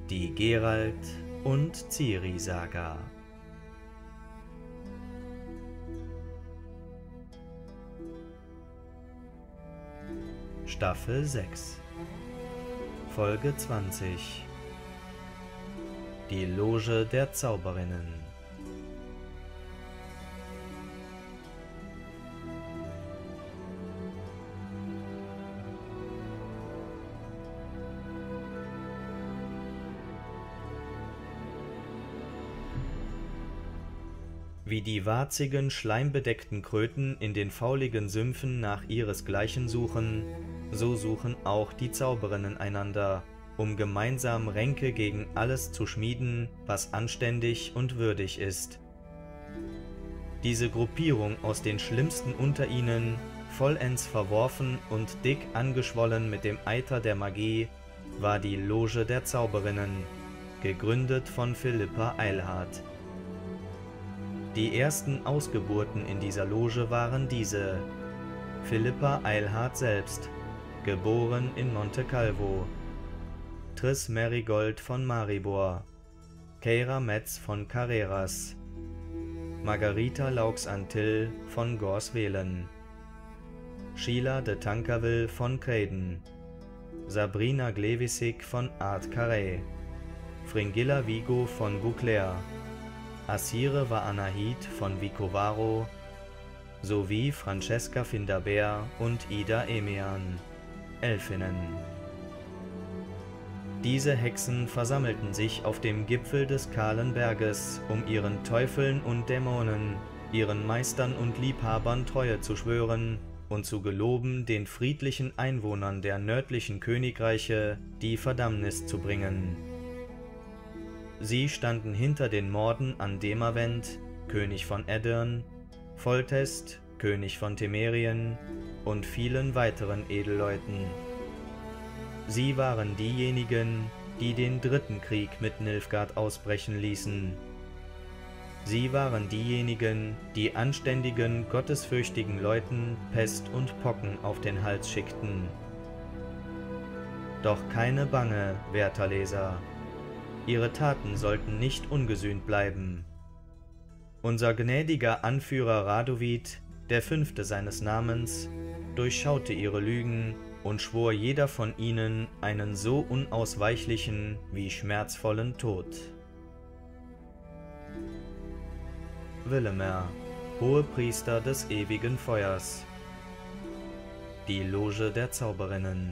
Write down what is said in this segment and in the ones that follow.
Die Geralt und Ciri-Saga. Staffel 6 Folge 20 Die Loge der Zauberinnen. Wie die warzigen, schleimbedeckten Kröten in den fauligen Sümpfen nach ihresgleichen suchen, so suchen auch die Zauberinnen einander, um gemeinsam Ränke gegen alles zu schmieden, was anständig und würdig ist. Diese Gruppierung aus den Schlimmsten unter ihnen, vollends verworfen und dick angeschwollen mit dem Eiter der Magie, war die Loge der Zauberinnen, gegründet von Philippa Eilhart. Die ersten Ausgeburten in dieser Loge waren diese: Philippa Eilhart selbst, geboren in Monte Calvo, Triss Merigold von Maribor, Keira Metz von Carreras, Margarita Laux-Antill von Gorswelen, Sheila de Tancarville von Creden, Sabrina Glevissig von Ard Carré, Fringilla Vigo von Bouclair, Asire Vaanahid von Vicovaro sowie Francesca Findabair und Ida Emean, Elfinnen. Diese Hexen versammelten sich auf dem Gipfel des kahlen Berges, um ihren Teufeln und Dämonen, ihren Meistern und Liebhabern Treue zu schwören und zu geloben, den friedlichen Einwohnern der nördlichen Königreiche die Verdammnis zu bringen. Sie standen hinter den Morden an Demavend, König von Aedirn, Foltest, König von Temerien und vielen weiteren Edelleuten. Sie waren diejenigen, die den dritten Krieg mit Nilfgaard ausbrechen ließen. Sie waren diejenigen, die anständigen, gottesfürchtigen Leuten Pest und Pocken auf den Hals schickten. Doch keine Bange, werter Leser. Ihre Taten sollten nicht ungesühnt bleiben. Unser gnädiger Anführer Radovid, der Fünfte seines Namens, durchschaute ihre Lügen und schwor jeder von ihnen einen so unausweichlichen wie schmerzvollen Tod. Willemer, Hohepriester des ewigen Feuers. Die Loge der Zauberinnen.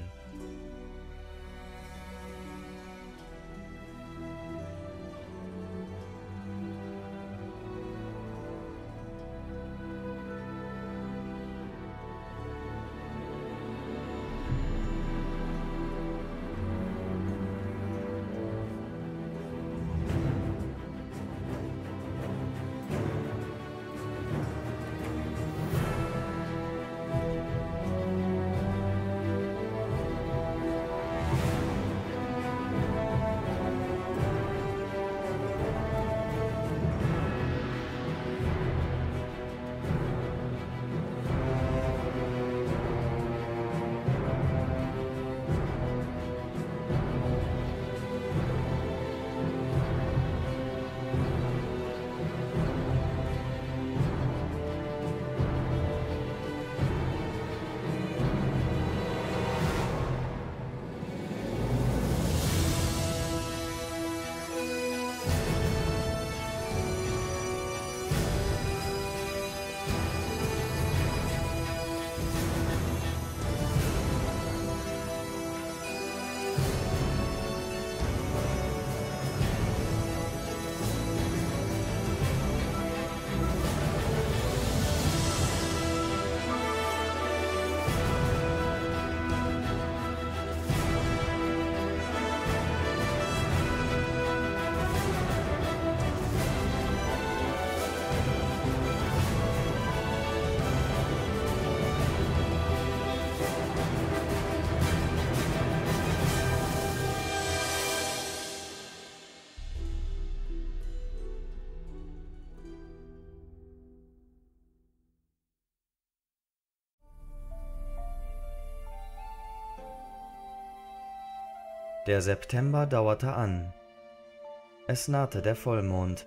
Der September dauerte an, Es nahte der Vollmond.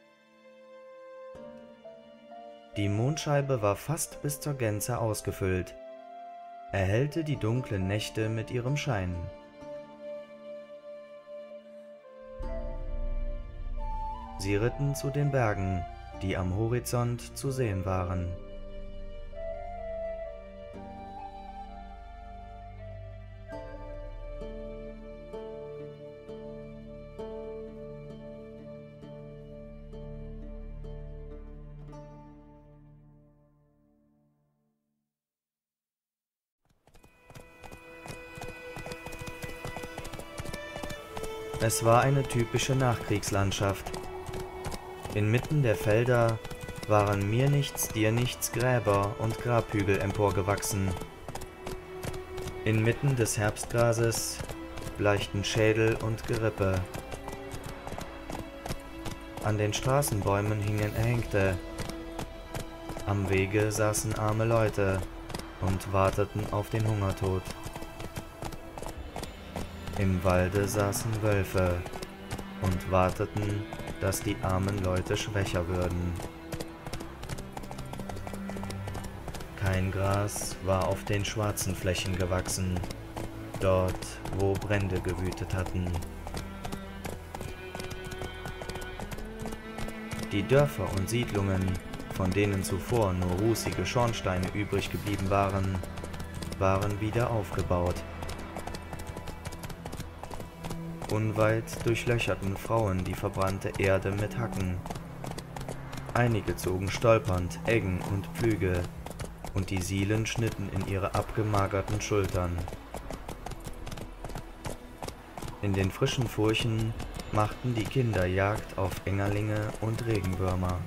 Die Mondscheibe war fast bis zur Gänze ausgefüllt, erhellte die dunklen Nächte mit ihrem Schein. Sie ritten zu den Bergen, die am Horizont zu sehen waren. Es war eine typische Nachkriegslandschaft. Inmitten der Felder waren mir nichts, dir nichts Gräber und Grabhügel emporgewachsen. Inmitten des Herbstgrases bleichten Schädel und Gerippe. An den Straßenbäumen hingen Erhängte. Am Wege saßen arme Leute und warteten auf den Hungertod. Im Walde saßen Wölfe und warteten, dass die armen Leute schwächer würden. Kein Gras war auf den schwarzen Flächen gewachsen, dort, wo Brände gewütet hatten. Die Dörfer und Siedlungen, von denen zuvor nur rußige Schornsteine übrig geblieben waren, waren wieder aufgebaut. Unweit durchlöcherten Frauen die verbrannte Erde mit Hacken. Einige zogen stolpernd Eggen und Pflüge, und die Sielen schnitten in ihre abgemagerten Schultern. In den frischen Furchen machten die Kinder Jagd auf Engerlinge und Regenwürmer.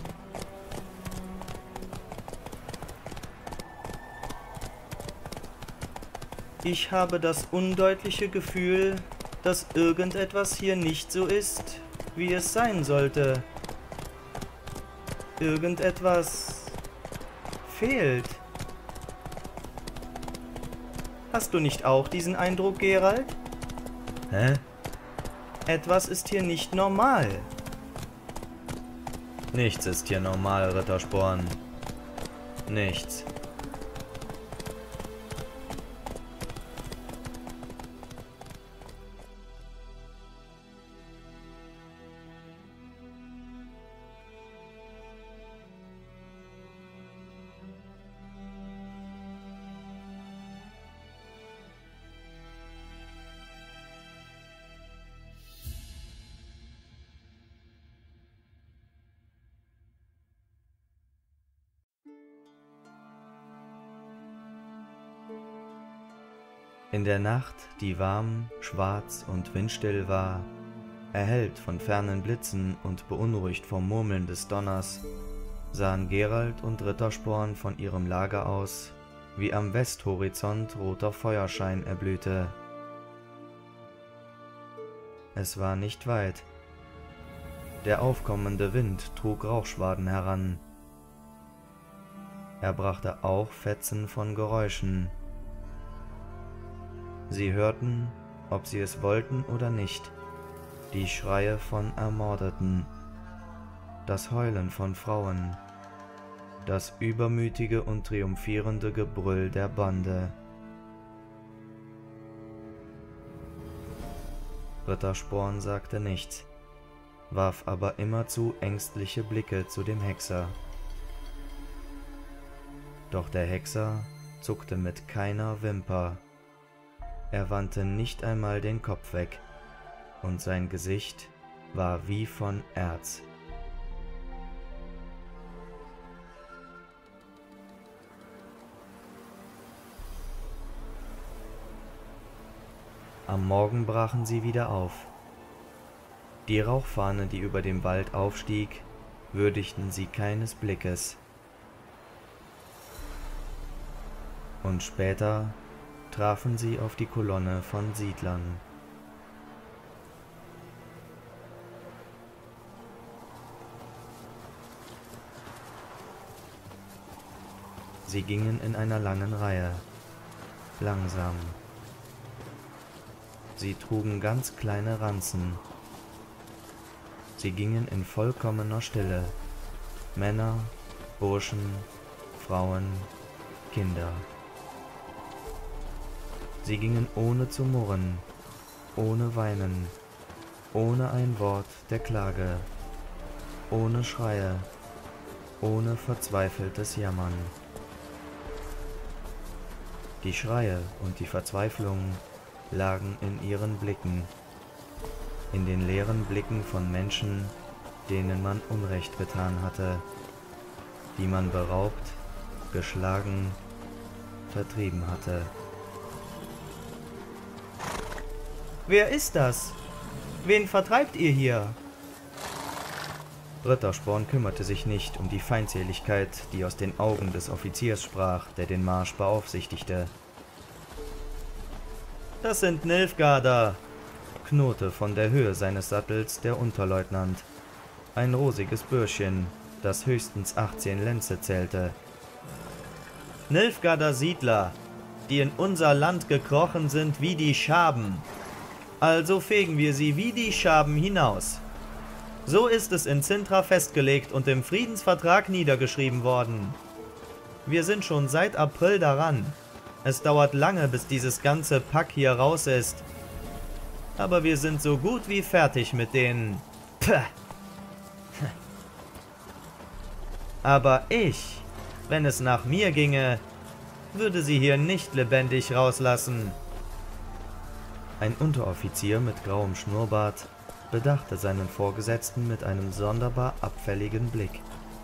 Ich habe das undeutliche Gefühl, dass irgendetwas hier nicht so ist, wie es sein sollte. Irgendetwas fehlt. Hast du nicht auch diesen Eindruck, Geralt? Hä? Etwas ist hier nicht normal. Nichts ist hier normal, Rittersporn. Nichts. In der Nacht, die warm, schwarz und windstill war, erhellt von fernen Blitzen und beunruhigt vom Murmeln des Donners, sahen Geralt und Rittersporn von ihrem Lager aus, wie am Westhorizont roter Feuerschein erblühte. Es war nicht weit. Der aufkommende Wind trug Rauchschwaden heran. Er brachte auch Fetzen von Geräuschen. Sie hörten, ob sie es wollten oder nicht, die Schreie von Ermordeten, das Heulen von Frauen, das übermütige und triumphierende Gebrüll der Bande. Rittersporn sagte nichts, warf aber immerzu ängstliche Blicke zu dem Hexer. Doch der Hexer zuckte mit keiner Wimper. Er wandte nicht einmal den Kopf weg, und sein Gesicht war wie von Erz. Am Morgen brachen sie wieder auf. Die Rauchfahne, die über dem Wald aufstieg, würdigten sie keines Blickes. Und später trafen sie auf die Kolonne von Siedlern. Sie gingen in einer langen Reihe, langsam. Sie trugen ganz kleine Ranzen, Sie gingen in vollkommener Stille. Männer, Burschen, Frauen, Kinder. Sie gingen ohne zu murren, ohne weinen, ohne ein Wort der Klage, ohne Schreie, ohne verzweifeltes Jammern. Die Schreie und die Verzweiflung lagen in ihren Blicken, in den leeren Blicken von Menschen, denen man Unrecht getan hatte, die man beraubt, geschlagen, vertrieben hatte. »Wer ist das? Wen vertreibt ihr hier?« Rittersporn kümmerte sich nicht um die Feindseligkeit, die aus den Augen des Offiziers sprach, der den Marsch beaufsichtigte. »Das sind Nilfgaarder«, knurrte von der Höhe seines Sattels der Unterleutnant, ein rosiges Bürschchen, das höchstens 18 Lenze zählte. »Nilfgaarder Siedler, die in unser Land gekrochen sind wie die Schaben. Also fegen wir sie wie die Schaben hinaus. So ist es in Cintra festgelegt und im Friedensvertrag niedergeschrieben worden. Wir sind schon seit April daran. Es dauert lange, bis dieses ganze Pack hier raus ist. Aber wir sind so gut wie fertig mit denen. Puh. Aber ich, wenn es nach mir ginge, würde sie hier nicht lebendig rauslassen.« Ein Unteroffizier mit grauem Schnurrbart bedachte seinen Vorgesetzten mit einem sonderbar abfälligen Blick.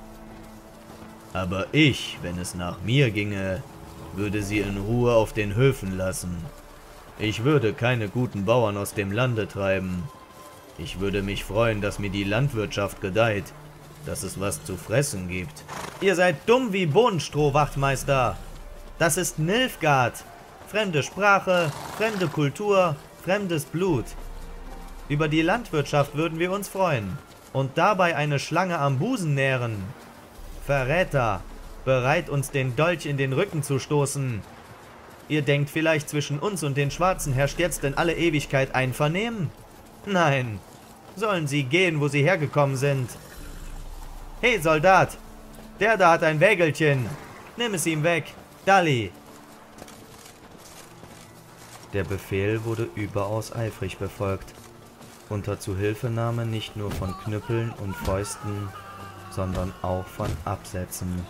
»Aber ich, wenn es nach mir ginge, würde sie in Ruhe auf den Höfen lassen. Ich würde keine guten Bauern aus dem Lande treiben. Ich würde mich freuen, dass mir die Landwirtschaft gedeiht, dass es was zu fressen gibt.« »Ihr seid dumm wie Bohnenstroh, Wachtmeister. Das ist Nilfgaard. Fremde Sprache, fremde Kultur, fremdes Blut. Über die Landwirtschaft würden wir uns freuen und dabei eine Schlange am Busen nähren. Verräter, bereit uns den Dolch in den Rücken zu stoßen. Ihr denkt vielleicht, zwischen uns und den Schwarzen herrscht jetzt in alle Ewigkeit Einvernehmen? Nein, sollen sie gehen, wo sie hergekommen sind. Hey Soldat, der da hat ein Wägelchen. Nimm es ihm weg, Dalli.« Der Befehl wurde überaus eifrig befolgt, unter Zuhilfenahme nicht nur von Knüppeln und Fäusten, sondern auch von Absätzen.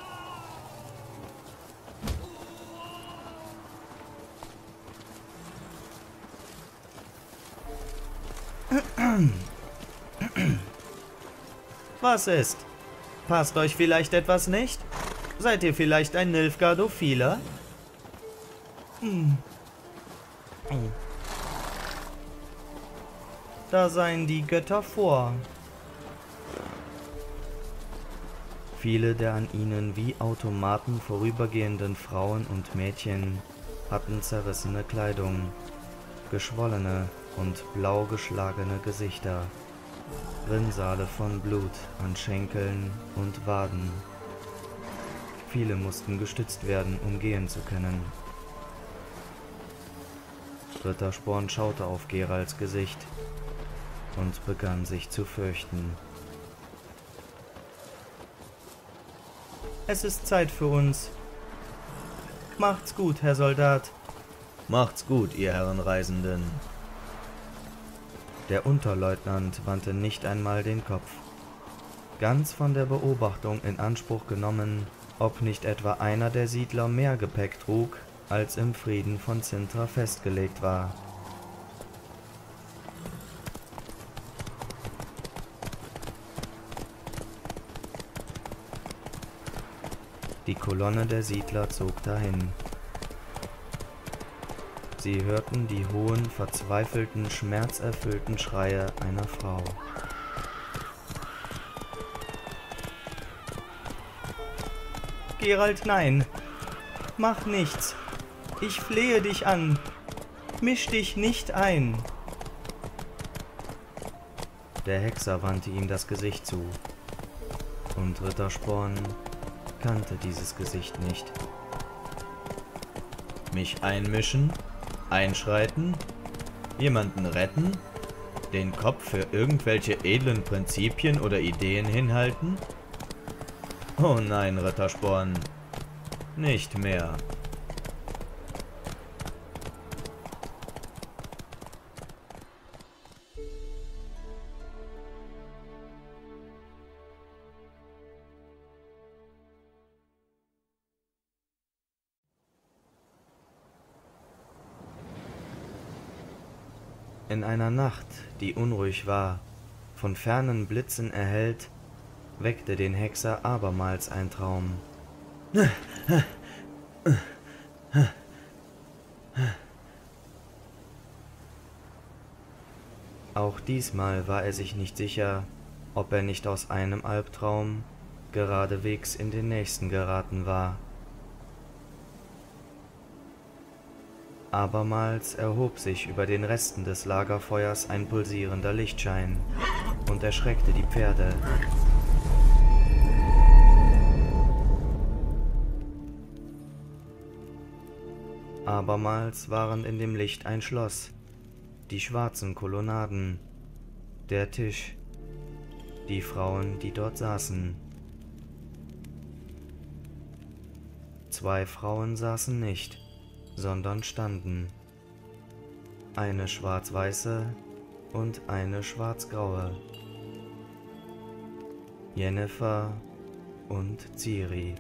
Was ist? Passt euch vielleicht etwas nicht? Seid ihr vielleicht ein Nilfgaardophiler? Da seien die Götter vor. Viele der an ihnen wie Automaten vorübergehenden Frauen und Mädchen hatten zerrissene Kleidung, geschwollene und blau geschlagene Gesichter, Rinnsale von Blut an Schenkeln und Waden. Viele mussten gestützt werden, um gehen zu können. Rittersporn schaute auf Geralts Gesicht und begann sich zu fürchten. Es ist Zeit für uns. Macht's gut, Herr Soldat. Macht's gut, ihr Herrenreisenden. Der Unterleutnant wandte nicht einmal den Kopf, ganz von der Beobachtung in Anspruch genommen, ob nicht etwa einer der Siedler mehr Gepäck trug, als im Frieden von Cintra festgelegt war. Die Kolonne der Siedler zog dahin. Sie hörten die hohen, verzweifelten, schmerzerfüllten Schreie einer Frau. Geralt, nein. Mach nichts. Ich flehe dich an. Misch dich nicht ein. Der Hexer wandte ihm das Gesicht zu. Und Rittersporn kannte dieses Gesicht nicht. Mich einmischen? Einschreiten? Jemanden retten? Den Kopf für irgendwelche edlen Prinzipien oder Ideen hinhalten? Oh nein, Rittersporn, nicht mehr. In einer Nacht, die unruhig war, von fernen Blitzen erhellt, weckte den Hexer abermals ein Traum. Auch diesmal war er sich nicht sicher, ob er nicht aus einem Albtraum geradewegs in den nächsten geraten war. Abermals erhob sich über den Resten des Lagerfeuers ein pulsierender Lichtschein und erschreckte die Pferde. Abermals waren in dem Licht ein Schloss, die schwarzen Kolonnaden, der Tisch, die Frauen, die dort saßen. Zwei Frauen saßen nicht, sondern standen. Eine schwarz-weiße und eine schwarz-graue. Yennefer und Ciri.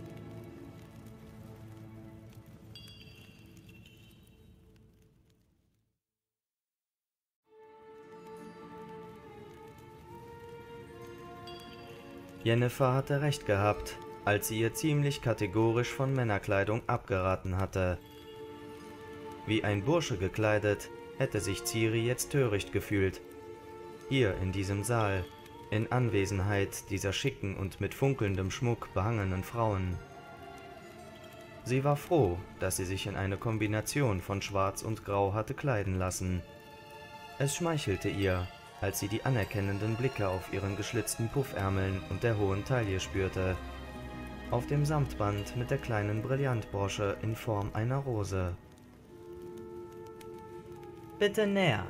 Yennefer hatte recht gehabt, als sie ihr ziemlich kategorisch von Männerkleidung abgeraten hatte. Wie ein Bursche gekleidet, hätte sich Ciri jetzt töricht gefühlt. Hier in diesem Saal, in Anwesenheit dieser schicken und mit funkelndem Schmuck behangenen Frauen. Sie war froh, dass sie sich in eine Kombination von Schwarz und Grau hatte kleiden lassen. Es schmeichelte ihr, als sie die anerkennenden Blicke auf ihren geschlitzten Puffärmeln und der hohen Taille spürte, auf dem Samtband mit der kleinen Brillantbrosche in Form einer Rose. »Bitte näher!«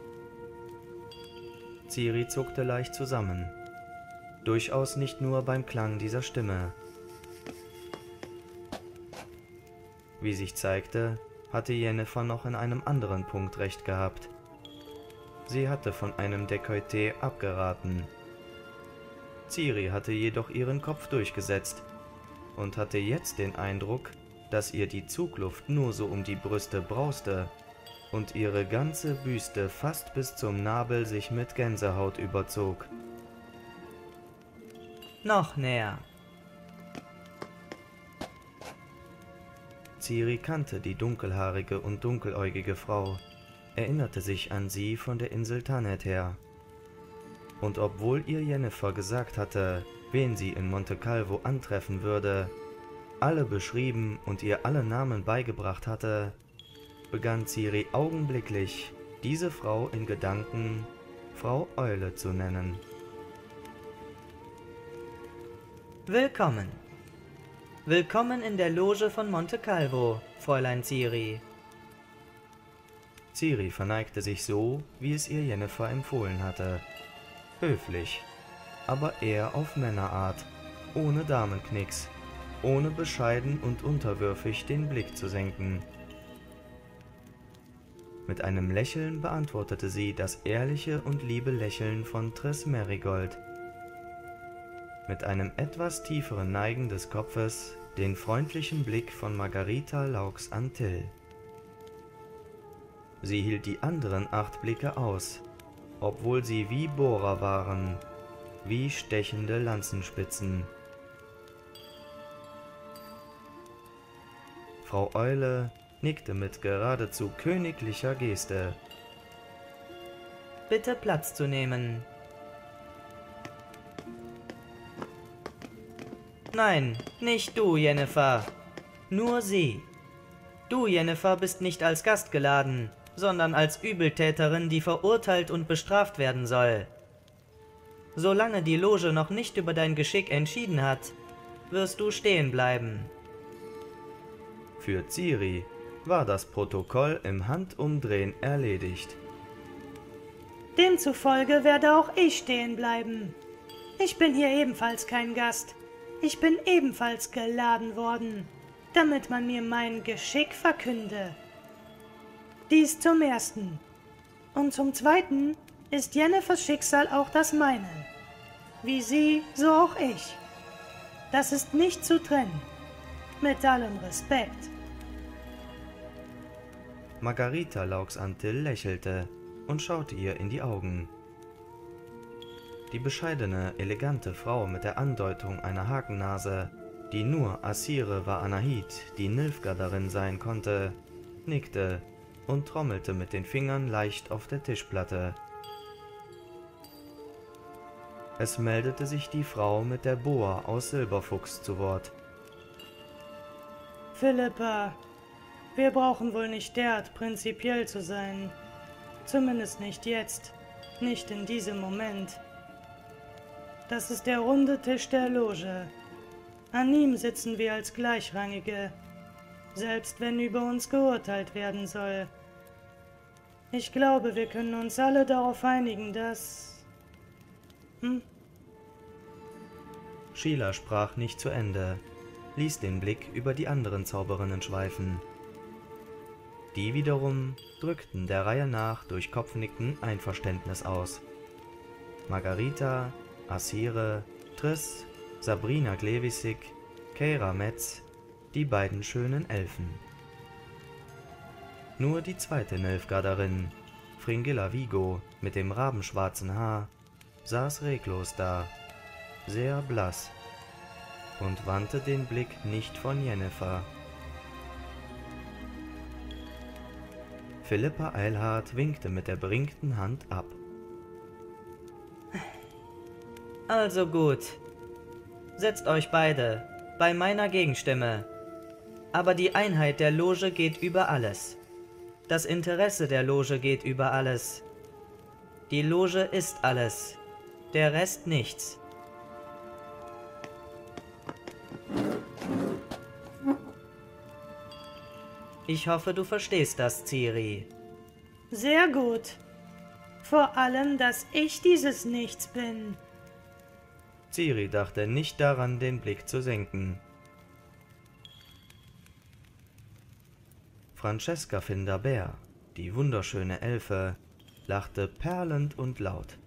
Ciri zuckte leicht zusammen, durchaus nicht nur beim Klang dieser Stimme. Wie sich zeigte, hatte Yennefer noch in einem anderen Punkt recht gehabt. Sie hatte von einem Dekolleté abgeraten. Ciri hatte jedoch ihren Kopf durchgesetzt und hatte jetzt den Eindruck, dass ihr die Zugluft nur so um die Brüste brauste und ihre ganze Büste fast bis zum Nabel sich mit Gänsehaut überzog. »Noch näher!« Ciri kannte die dunkelhaarige und dunkeläugige Frau, erinnerte sich an sie von der Insel Thanet her. Und obwohl ihr Yennefer gesagt hatte, wen sie in Monte Calvo antreffen würde, alle beschrieben und ihr alle Namen beigebracht hatte, begann Ciri augenblicklich, diese Frau in Gedanken Frau Eule zu nennen. »Willkommen! Willkommen in der Loge von Monte Calvo, Fräulein Ciri!« Ciri verneigte sich so, wie es ihr Yennefer empfohlen hatte. Höflich, aber eher auf Männerart, ohne Damenknicks, ohne bescheiden und unterwürfig den Blick zu senken. Mit einem Lächeln beantwortete sie das ehrliche und liebe Lächeln von Triss Merigold. Mit einem etwas tieferen Neigen des Kopfes den freundlichen Blick von Margarita Laux Antill. Sie hielt die anderen 8 Blicke aus, obwohl sie wie Bohrer waren, wie stechende Lanzenspitzen. Frau Eule nickte mit geradezu königlicher Geste. »Bitte Platz zu nehmen.« »Nein, nicht du, Yennefer. Nur sie. Du, Yennefer, bist nicht als Gast geladen, sondern als Übeltäterin, die verurteilt und bestraft werden soll. Solange die Loge noch nicht über dein Geschick entschieden hat, wirst du stehen bleiben.« Für Ciri war das Protokoll im Handumdrehen erledigt. Demzufolge werde auch ich stehen bleiben. Ich bin hier ebenfalls kein Gast. Ich bin ebenfalls geladen worden, damit man mir mein Geschick verkünde. Dies zum Ersten. Und zum Zweiten ist Jennefers Schicksal auch das meine. Wie sie, so auch ich. Das ist nicht zu trennen. Mit allem Respekt. Margarita Laux-Antill lächelte und schaute ihr in die Augen. Die bescheidene, elegante Frau mit der Andeutung einer Hakennase, die nur Asire wa Anahit, die Nilfgaarderin sein konnte, nickte und trommelte mit den Fingern leicht auf der Tischplatte. Es meldete sich die Frau mit der Boa aus Silberfuchs zu Wort. Philippa, wir brauchen wohl nicht derart prinzipiell zu sein. Zumindest nicht jetzt, nicht in diesem Moment. Das ist der runde Tisch der Loge. An ihm sitzen wir als Gleichrangige, selbst wenn über uns geurteilt werden soll. Ich glaube, wir können uns alle darauf einigen, dass... Sheila sprach nicht zu Ende, ließ den Blick über die anderen Zauberinnen schweifen. Die wiederum drückten der Reihe nach durch Kopfnicken Einverständnis aus. Margarita, Asire, Triss, Sabrina Glevissig, Keira Metz, die beiden schönen Elfen. Nur die zweite Nilfgaarderin, Fringilla Vigo mit dem rabenschwarzen Haar, saß reglos da, sehr blass, und wandte den Blick nicht von Yennefer. Philippa Eilhart winkte mit der beringten Hand ab. Also gut. Setzt euch beide, bei meiner Gegenstimme. Aber die Einheit der Loge geht über alles. Das Interesse der Loge geht über alles. Die Loge ist alles, der Rest nichts. Ich hoffe, du verstehst das, Ciri. Sehr gut. Vor allem, dass ich dieses Nichts bin. Ciri dachte nicht daran, den Blick zu senken. Francesca Findabair, die wunderschöne Elfe, lachte perlend und laut.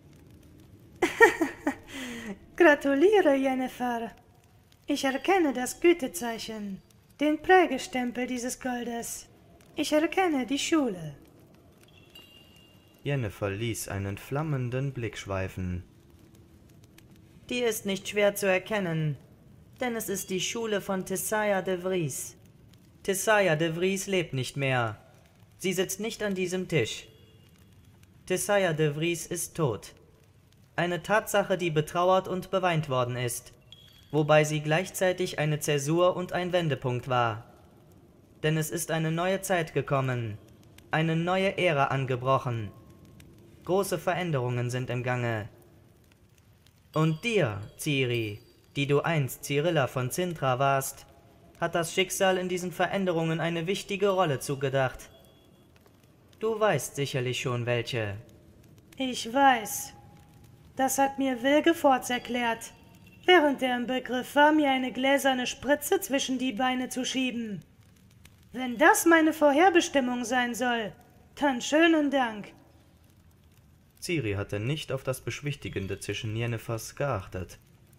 Gratuliere, Yennefer. Ich erkenne das Gütezeichen, den Prägestempel dieses Goldes. Ich erkenne die Schule. Yennefer ließ einen flammenden Blick schweifen. Die ist nicht schwer zu erkennen, denn es ist die Schule von Tissaia de Vries. Tissaia de Vries lebt nicht mehr. Sie sitzt nicht an diesem Tisch. Tissaia de Vries ist tot. Eine Tatsache, die betrauert und beweint worden ist, wobei sie gleichzeitig eine Zäsur und ein Wendepunkt war. Denn es ist eine neue Zeit gekommen, eine neue Ära angebrochen. Große Veränderungen sind im Gange. Und dir, Ciri, die du einst Cyrilla von Cintra warst, hat das Schicksal in diesen Veränderungen eine wichtige Rolle zugedacht. Du weißt sicherlich schon welche. Ich weiß. Das hat mir Wilgefortz erklärt, während er im Begriff war, mir eine gläserne Spritze zwischen die Beine zu schieben. Wenn das meine Vorherbestimmung sein soll, dann schönen Dank. Ciri hatte nicht auf das beschwichtigende Zischen Yennefers geachtet.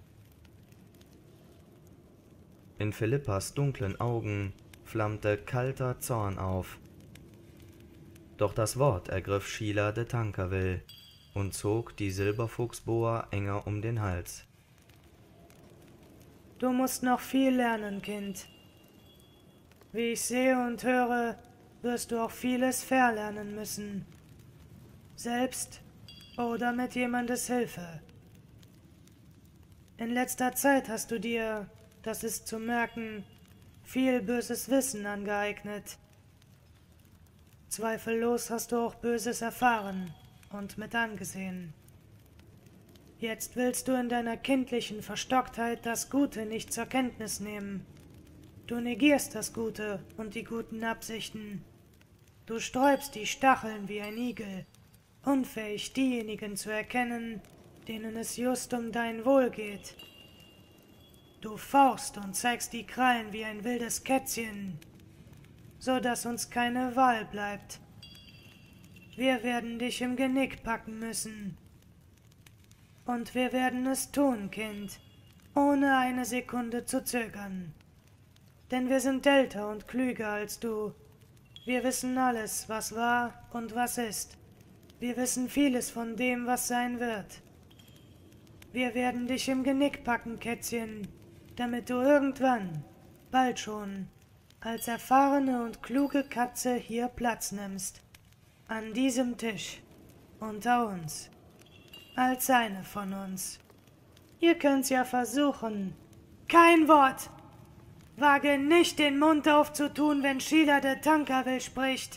In Philippas dunklen Augen flammte kalter Zorn auf. Doch das Wort ergriff Sheila de Tancarville und zog die Silberfuchsboa enger um den Hals. Du musst noch viel lernen, Kind. Wie ich sehe und höre, wirst du auch vieles verlernen müssen. Selbst oder mit jemandes Hilfe. In letzter Zeit hast du dir, das ist zu merken, viel böses Wissen angeeignet. Zweifellos hast du auch Böses erfahren und mit angesehen. Jetzt willst du in deiner kindlichen Verstocktheit das Gute nicht zur Kenntnis nehmen. Du negierst das Gute und die guten Absichten. Du sträubst die Stacheln wie ein Igel. unfähig, diejenigen zu erkennen, denen es just um dein Wohl geht. Du fauchst und zeigst die Krallen wie ein wildes Kätzchen, so dass uns keine Wahl bleibt. Wir werden dich im Genick packen müssen. Und wir werden es tun, Kind, ohne eine Sekunde zu zögern. Denn wir sind älter und klüger als du. Wir wissen alles, was war und was ist. Wir wissen vieles von dem, was sein wird. Wir werden dich im Genick packen, Kätzchen, damit du irgendwann, bald schon, als erfahrene und kluge Katze hier Platz nimmst. An diesem Tisch, unter uns, als eine von uns. Ihr könnt's ja versuchen. Kein Wort! Wage nicht, den Mund aufzutun, wenn Sheila de Tancarville spricht.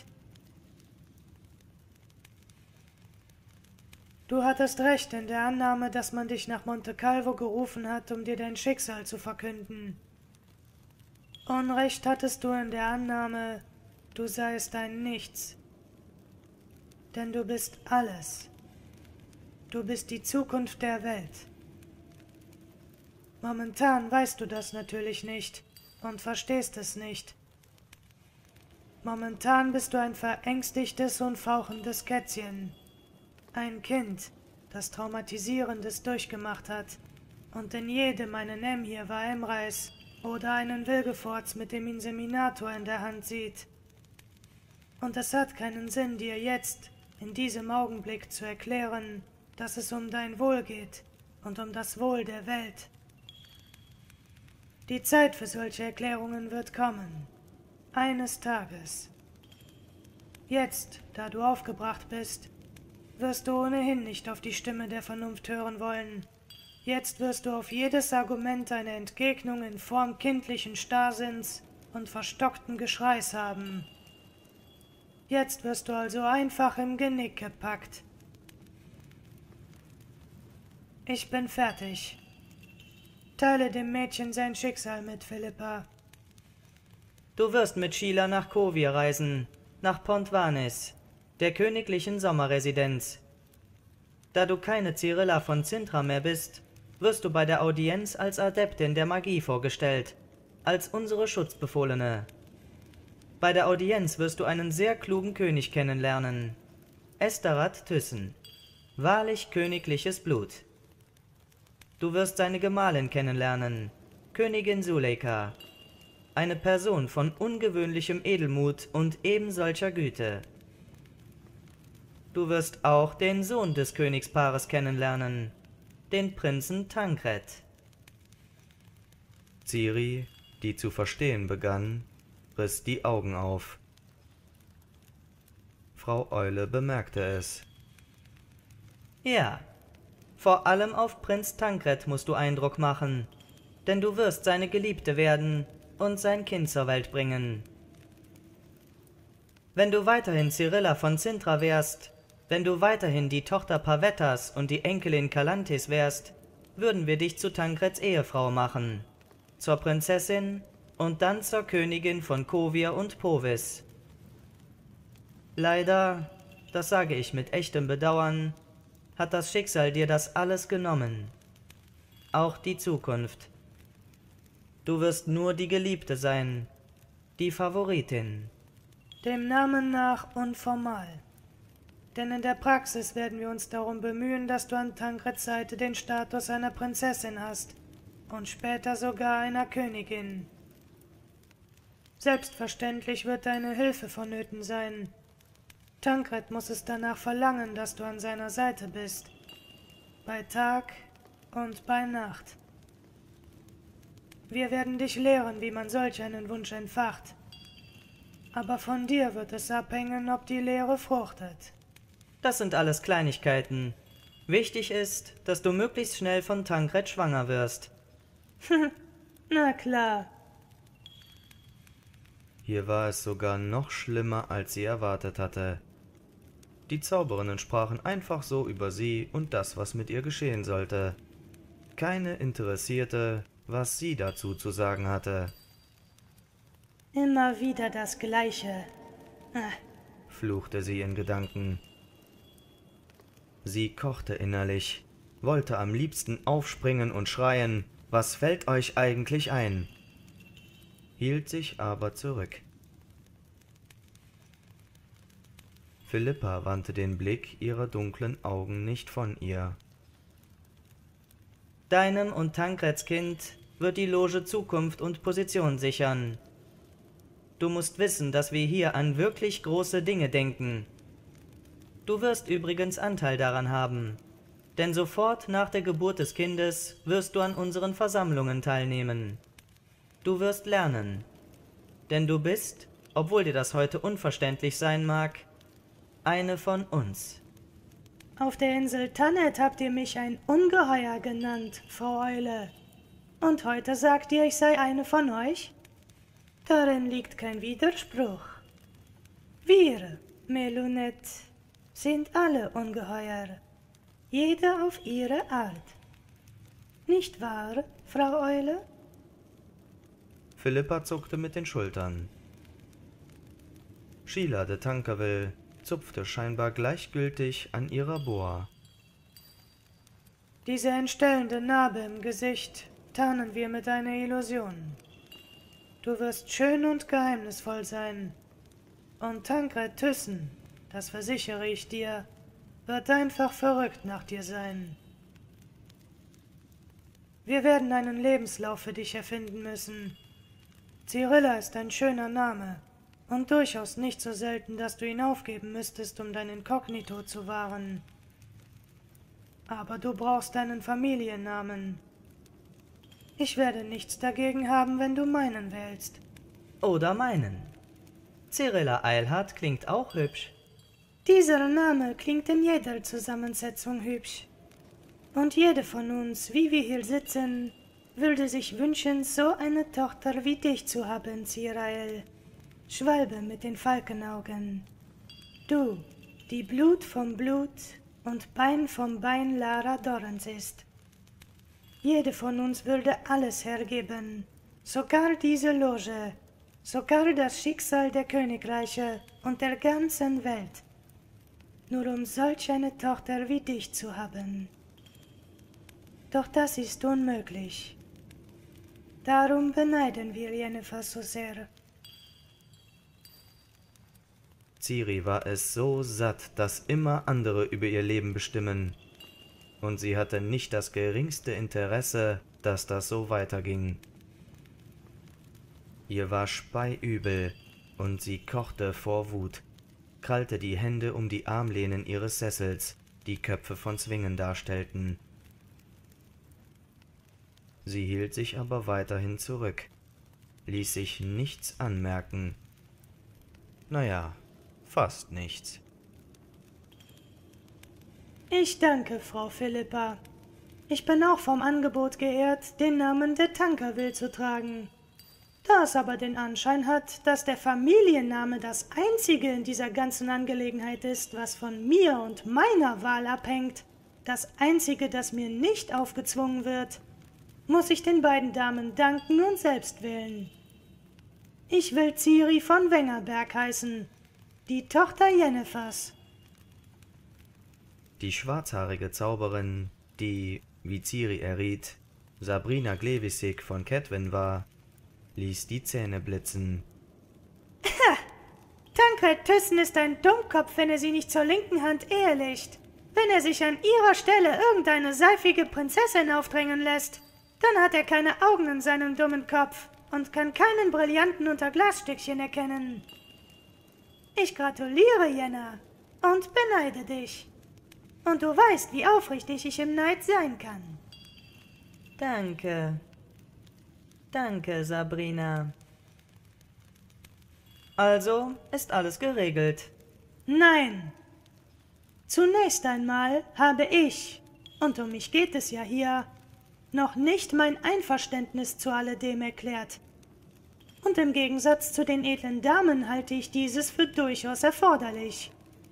Du hattest recht in der Annahme, dass man dich nach Monte Calvo gerufen hat, um dir dein Schicksal zu verkünden. Unrecht hattest du in der Annahme, du seiest ein Nichts. Denn du bist alles. Du bist die Zukunft der Welt. Momentan weißt du das natürlich nicht und verstehst es nicht. Momentan bist du ein verängstigtes und fauchendes Kätzchen. Ein Kind, das Traumatisierendes durchgemacht hat und in jedem einen Emhyr war Emreis oder einen Wilgefortz mit dem Inseminator in der Hand sieht. Und es hat keinen Sinn, dir jetzt, in diesem Augenblick zu erklären, dass es um dein Wohl geht und um das Wohl der Welt. Die Zeit für solche Erklärungen wird kommen. Eines Tages. Jetzt, da du aufgebracht bist, wirst du ohnehin nicht auf die Stimme der Vernunft hören wollen. Jetzt wirst du auf jedes Argument eine Entgegnung in Form kindlichen Starrsinns und verstockten Geschreis haben. Jetzt wirst du also einfach im Genick gepackt. Ich bin fertig. Teile dem Mädchen sein Schicksal mit, Philippa. Du wirst mit Sheila nach Kovir reisen, nach Pontvanis, der königlichen Sommerresidenz. Da du keine Cyrilla von Cintra mehr bist, wirst du bei der Audienz als Adeptin der Magie vorgestellt, als unsere Schutzbefohlene. Bei der Audienz wirst du einen sehr klugen König kennenlernen, Estarat Thyssen, wahrlich königliches Blut. Du wirst seine Gemahlin kennenlernen, Königin Suleika, eine Person von ungewöhnlichem Edelmut und ebensolcher Güte. Du wirst auch den Sohn des Königspaares kennenlernen, den Prinzen Tancred. Ciri, die zu verstehen begann, riss die Augen auf. Frau Eule bemerkte es. Ja, vor allem auf Prinz Tancred musst du Eindruck machen, denn du wirst seine Geliebte werden und sein Kind zur Welt bringen. Wenn du weiterhin Cyrilla von Cintra wärst, wenn du weiterhin die Tochter Pavettas und die Enkelin Calantis wärst, würden wir dich zu Tancreds Ehefrau machen, zur Prinzessin und dann zur Königin von Kovir und Povis. Leider, das sage ich mit echtem Bedauern, hat das Schicksal dir das alles genommen. Auch die Zukunft. Du wirst nur die Geliebte sein, die Favoritin. Dem Namen nach unformal. Denn in der Praxis werden wir uns darum bemühen, dass du an Tancreds Seite den Status einer Prinzessin hast und später sogar einer Königin. Selbstverständlich wird deine Hilfe vonnöten sein. Tancred muss es danach verlangen, dass du an seiner Seite bist. Bei Tag und bei Nacht. Wir werden dich lehren, wie man solch einen Wunsch entfacht. Aber von dir wird es abhängen, ob die Lehre fruchtet. Das sind alles Kleinigkeiten. Wichtig ist, dass du möglichst schnell von Tancred schwanger wirst. Na klar. Hier war es sogar noch schlimmer, als sie erwartet hatte. Die Zauberinnen sprachen einfach so über sie und das, was mit ihr geschehen sollte. Keine interessierte, was sie dazu zu sagen hatte. Immer wieder das Gleiche. Fluchte sie in Gedanken. Sie kochte innerlich, wollte am liebsten aufspringen und schreien, »Was fällt euch eigentlich ein?«, hielt sich aber zurück. Philippa wandte den Blick ihrer dunklen Augen nicht von ihr. Deinem und Tankreds Kind wird die Loge Zukunft und Position sichern. Du musst wissen, dass wir hier an wirklich große Dinge denken. Du wirst übrigens Anteil daran haben, denn sofort nach der Geburt des Kindes wirst du an unseren Versammlungen teilnehmen. Du wirst lernen, denn du bist, obwohl dir das heute unverständlich sein mag, eine von uns. Auf der Insel Tannet habt ihr mich ein Ungeheuer genannt, Frau Eule. Und heute sagt ihr, ich sei eine von euch? Darin liegt kein Widerspruch. Wir, Melunette, sind alle Ungeheuer, jeder auf ihre Art. Nicht wahr, Frau Eule? Philippa zuckte mit den Schultern. Sheila de Tankerville zupfte scheinbar gleichgültig an ihrer Boa. Diese entstellende Narbe im Gesicht tarnen wir mit einer Illusion. Du wirst schön und geheimnisvoll sein. Und Tankred Thyssen, das versichere ich dir, wird einfach verrückt nach dir sein. Wir werden einen Lebenslauf für dich erfinden müssen. Cyrilla ist ein schöner Name und durchaus nicht so selten, dass du ihn aufgeben müsstest, um dein Inkognito zu wahren. Aber du brauchst einen Familiennamen. Ich werde nichts dagegen haben, wenn du meinen wählst. Oder meinen. Cyrilla Eilhart klingt auch hübsch. Dieser Name klingt in jeder Zusammensetzung hübsch. Und jede von uns, wie wir hier sitzen, würde sich wünschen, so eine Tochter wie dich zu haben, Cirael. Schwalbe mit den Falkenaugen. Du, die Blut vom Blut und Bein vom Bein Lara Dorrens ist. Jede von uns würde alles hergeben, sogar diese Loge, sogar das Schicksal der Königreiche und der ganzen Welt, nur um solch eine Tochter wie dich zu haben. Doch das ist unmöglich. Darum beneiden wir Yennefer so sehr. Ciri war es so satt, dass immer andere über ihr Leben bestimmen, und sie hatte nicht das geringste Interesse, dass das so weiterging. Ihr war speiübel, und sie kochte vor Wut, krallte die Hände um die Armlehnen ihres Sessels, die Köpfe von Zwingen darstellten. Sie hielt sich aber weiterhin zurück, ließ sich nichts anmerken. Naja, fast nichts. Ich danke, Frau Philippa. Ich bin auch vom Angebot geehrt, den Namen de Tankerville zu tragen. Da es aber den Anschein hat, dass der Familienname das einzige in dieser ganzen Angelegenheit ist, was von mir und meiner Wahl abhängt, das einzige, das mir nicht aufgezwungen wird, muss ich den beiden Damen danken und selbst wählen. Ich will Ciri von Wengerberg heißen, die Tochter Yennefers. Die schwarzhaarige Zauberin, die, wie Ciri erriet, Sabrina Glevissig von Cadwin war, ließ die Zähne blitzen. Tankred Thyssen ist ein Dummkopf, wenn er sie nicht zur linken Hand ehelicht. Wenn er sich an ihrer Stelle irgendeine seifige Prinzessin aufdrängen lässt, dann hat er keine Augen in seinem dummen Kopf und kann keinen Brillanten unter Glasstückchen erkennen. Ich gratuliere, Yenna, und beneide dich. Und du weißt, wie aufrichtig ich im Neid sein kann. Danke. Danke, Sabrina. Also ist alles geregelt. Nein. Zunächst einmal habe ich, und um mich geht es ja hier, noch nicht mein Einverständnis zu alledem erklärt. Und im Gegensatz zu den edlen Damen halte ich dieses für durchaus erforderlich.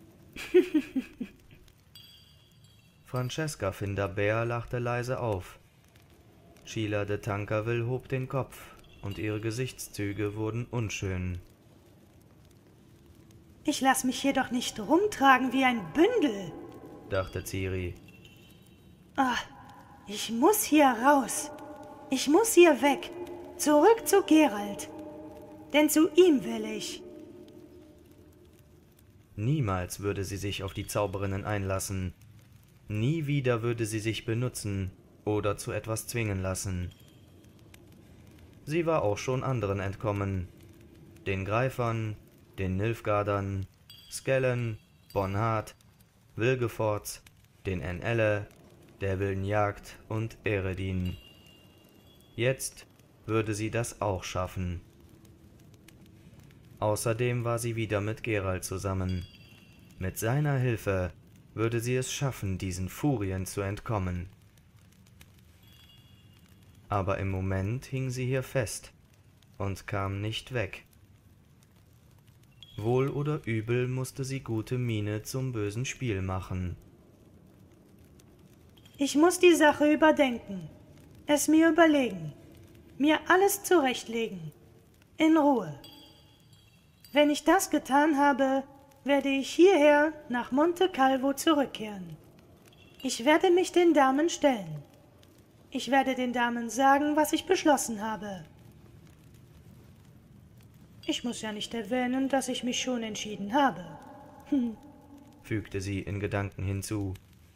Francesca Findabair lachte leise auf. Sheila de Tankerville hob den Kopf, und ihre Gesichtszüge wurden unschön. Ich lass mich jedoch nicht rumtragen wie ein Bündel. dachte Ciri. Ah, ich muss hier raus. Ich muss hier weg. Zurück zu Geralt. Denn zu ihm will ich. Niemals würde sie sich auf die Zauberinnen einlassen. Nie wieder würde sie sich benutzen oder zu etwas zwingen lassen. Sie war auch schon anderen entkommen. Den Greifern, den Nilfgaardern, Skellen, Bonhart, Wilgefortz, den Enelle, der wilden Jagd und Eredin. Jetzt würde sie das auch schaffen. Außerdem war sie wieder mit Geralt zusammen. Mit seiner Hilfe würde sie es schaffen, diesen Furien zu entkommen. Aber im Moment hing sie hier fest und kam nicht weg. Wohl oder übel musste sie gute Miene zum bösen Spiel machen. Ich muss die Sache überdenken, es mir überlegen, mir alles zurechtlegen, in Ruhe. Wenn ich das getan habe, werde ich hierher nach Monte Calvo zurückkehren. Ich werde mich den Damen stellen. Ich werde den Damen sagen, was ich beschlossen habe. Ich muss ja nicht erwähnen, dass ich mich schon entschieden habe, Fügte sie in Gedanken hinzu.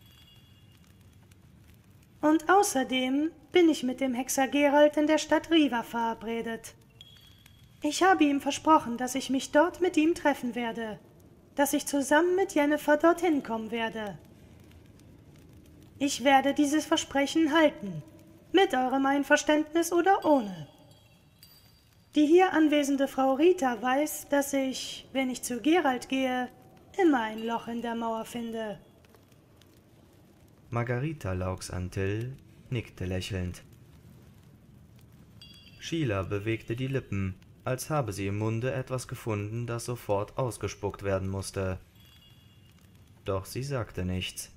Und außerdem bin ich mit dem Hexer Geralt in der Stadt Riva verabredet. Ich habe ihm versprochen, dass ich mich dort mit ihm treffen werde, dass ich zusammen mit Yennefer dorthin kommen werde. Ich werde dieses Versprechen halten, mit eurem Einverständnis oder ohne. Die hier anwesende Frau Rita weiß, dass ich, wenn ich zu Geralt gehe, immer ein Loch in der Mauer finde. Margarita Laux-Antill nickte lächelnd. Sheila bewegte die Lippen, als habe sie im Munde etwas gefunden, das sofort ausgespuckt werden musste. Doch sie sagte nichts.